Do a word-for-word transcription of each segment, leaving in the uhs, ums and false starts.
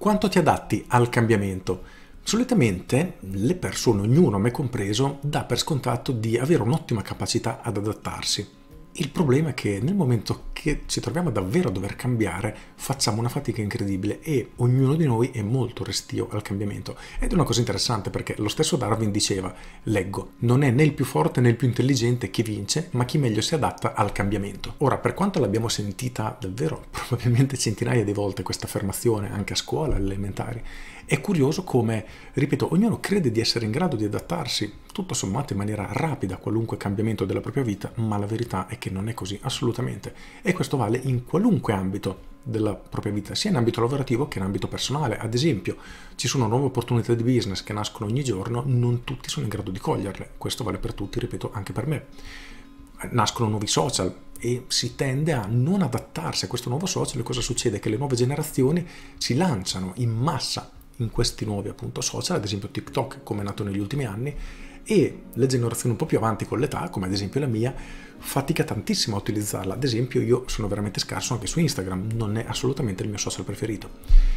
Quanto ti adatti al cambiamento? Solitamente le persone, ognuno, me compreso, dà per scontato di avere un'ottima capacità ad adattarsi. Il problema è che nel momento che ci troviamo davvero a dover cambiare facciamo una fatica incredibile e ognuno di noi è molto restio al cambiamento. Ed è una cosa interessante perché lo stesso Darwin diceva, leggo, non è né il più forte né il più intelligente chi vince, ma chi meglio si adatta al cambiamento. Ora, per quanto l'abbiamo sentita davvero probabilmente centinaia di volte questa affermazione anche a scuola, alle elementari, è curioso come, ripeto, ognuno crede di essere in grado di adattarsi tutto sommato in maniera rapida a qualunque cambiamento della propria vita, ma la verità è che non è così assolutamente. E questo vale in qualunque ambito della propria vita, sia in ambito lavorativo che in ambito personale. Ad esempio, ci sono nuove opportunità di business che nascono ogni giorno, non tutti sono in grado di coglierle. Questo vale per tutti, ripeto, anche per me. Nascono nuovi social e si tende a non adattarsi a questo nuovo social. E cosa succede? Che le nuove generazioni si lanciano in massa in questi nuovi appunto social, ad esempio TikTok come è nato negli ultimi anni, e le generazioni un po' più avanti con l'età, come ad esempio la mia, fatica tantissimo a utilizzarla. Ad esempio io sono veramente scarso anche su Instagram, non è assolutamente il mio social preferito.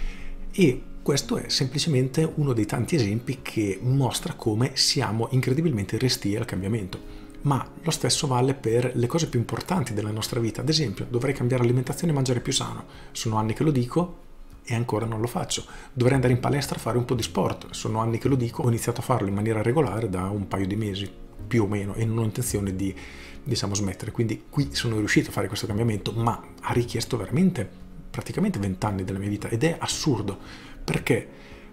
E questo è semplicemente uno dei tanti esempi che mostra come siamo incredibilmente restii al cambiamento. Ma lo stesso vale per le cose più importanti della nostra vita. Ad esempio, dovrei cambiare alimentazione e mangiare più sano. Sono anni che lo dico e ancora non lo faccio. Dovrei andare in palestra a fare un po' di sport. Sono anni che lo dico, ho iniziato a farlo in maniera regolare da un paio di mesi, più o meno, e non ho intenzione di, diciamo, smettere. Quindi qui sono riuscito a fare questo cambiamento, ma ha richiesto veramente praticamente vent'anni della mia vita ed è assurdo, perché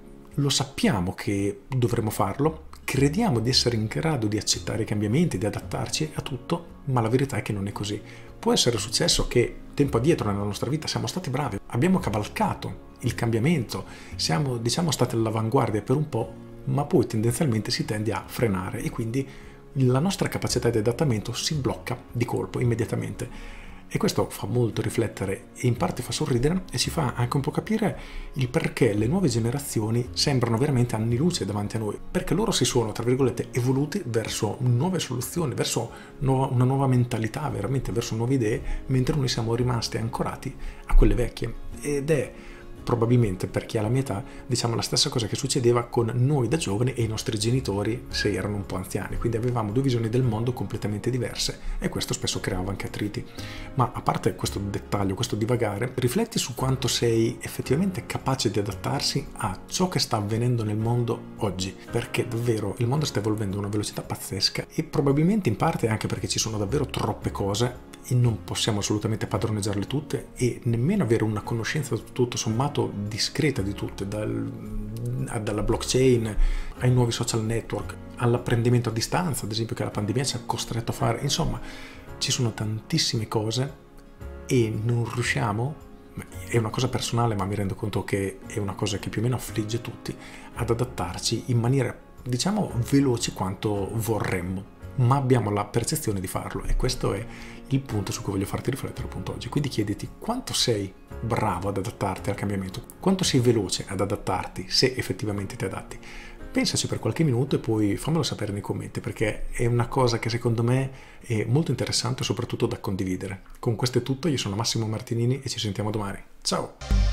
lo sappiamo che dovremmo farlo, crediamo di essere in grado di accettare i cambiamenti, di adattarci a tutto, ma la verità è che non è così. Può essere successo che tempo addietro nella nostra vita siamo stati bravi, abbiamo cavalcato il cambiamento, siamo diciamo stati all'avanguardia per un po', ma poi tendenzialmente si tende a frenare e quindi la nostra capacità di adattamento si blocca di colpo immediatamente. E questo fa molto riflettere e in parte fa sorridere e ci fa anche un po' capire il perché le nuove generazioni sembrano veramente anni luce davanti a noi, perché loro si sono, tra virgolette, evoluti verso nuove soluzioni, verso una nuova mentalità, veramente verso nuove idee, mentre noi siamo rimasti ancorati a quelle vecchie. Ed è probabilmente, per chi ha la mia età, diciamo la stessa cosa che succedeva con noi da giovani e i nostri genitori se erano un po' anziani, quindi avevamo due visioni del mondo completamente diverse e questo spesso creava anche attriti. Ma a parte questo dettaglio, questo divagare, rifletti su quanto sei effettivamente capace di adattarsi a ciò che sta avvenendo nel mondo oggi, perché davvero il mondo sta evolvendo a una velocità pazzesca e probabilmente in parte anche perché ci sono davvero troppe cose e non possiamo assolutamente padroneggiarle tutte e nemmeno avere una conoscenza tutto sommato discreta di tutte, dal, dalla blockchain ai nuovi social network, all'apprendimento a distanza, ad esempio, che la pandemia ci ha costretto a fare. Insomma, ci sono tantissime cose e non riusciamo, è una cosa personale ma mi rendo conto che è una cosa che più o meno affligge tutti, ad adattarci in maniera, diciamo, veloce quanto vorremmo, ma abbiamo la percezione di farlo e questo è il punto su cui voglio farti riflettere appunto oggi. Quindi chiediti quanto sei bravo ad adattarti al cambiamento, quanto sei veloce ad adattarti, se effettivamente ti adatti. Pensaci per qualche minuto e poi fammelo sapere nei commenti, perché è una cosa che secondo me è molto interessante e soprattutto da condividere. Con questo è tutto, io sono Massimo Martinini e ci sentiamo domani. Ciao!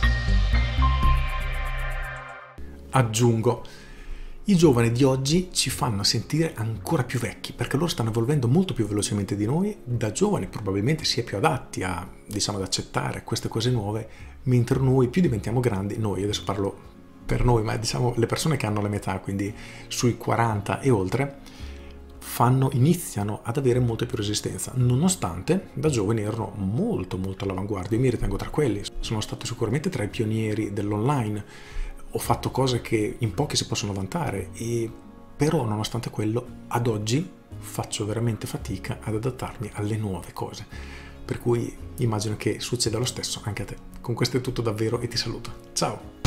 Aggiungo, i giovani di oggi ci fanno sentire ancora più vecchi perché loro stanno evolvendo molto più velocemente di noi. Da giovani probabilmente si è più adatti a, diciamo, ad accettare queste cose nuove, mentre noi più diventiamo grandi, noi adesso parlo per noi, ma diciamo le persone che hanno la mia età, quindi sui quaranta e oltre, fanno, iniziano ad avere molta più resistenza, nonostante da giovani erano molto molto all'avanguardia. Io mi ritengo tra quelli, sono stato sicuramente tra i pionieri dell'online, ho fatto cose che in pochi si possono vantare, e però nonostante quello ad oggi faccio veramente fatica ad adattarmi alle nuove cose, per cui immagino che succeda lo stesso anche a te. Con questo è tutto davvero e ti saluto. Ciao!